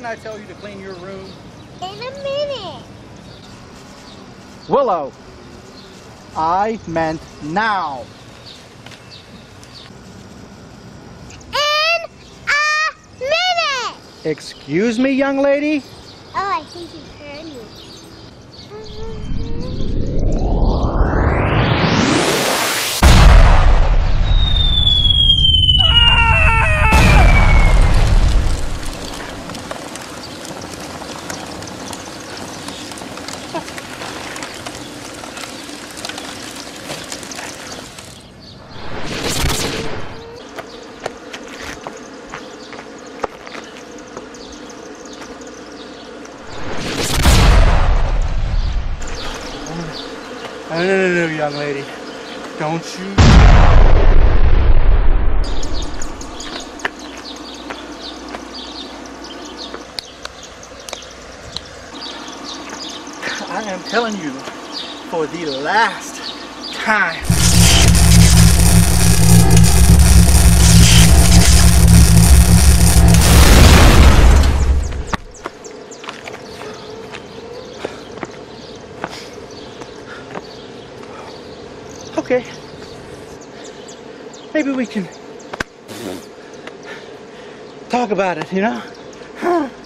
Didn't I tell you to clean your room? In a minute. Willow, I meant now. In a minute. Excuse me, young lady? Oh, I think he heard me. No, young lady. Don't you... I am telling you for the last time. Okay, maybe we can talk about it, you know?